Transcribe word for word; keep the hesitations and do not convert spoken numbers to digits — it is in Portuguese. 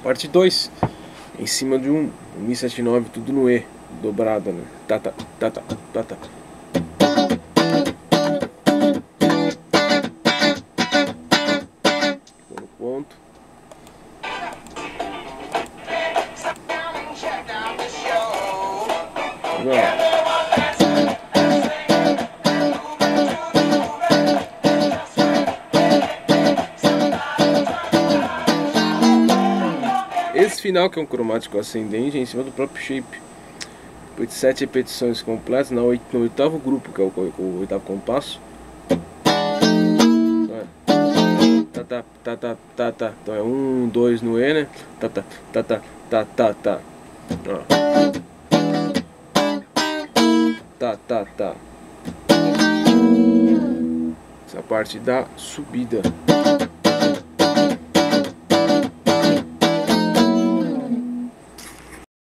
Parte dois, em cima de um Mi setenta e nove, tudo no E, dobrado, né? Tá, tá, tá, tá, tá, tá. No ponto. Agora. Esse final, que é um cromático ascendente, é em cima do próprio shape. Depois de sete repetições completas, no oitavo grupo, que é o, o oitavo compasso. Tá, tá, tá, tá, tá, tá. Então é um, dois no E, né? Tá, tá, tá, tá, tá, tá, tá. Ó. Tá, tá, tá. Essa parte da subida.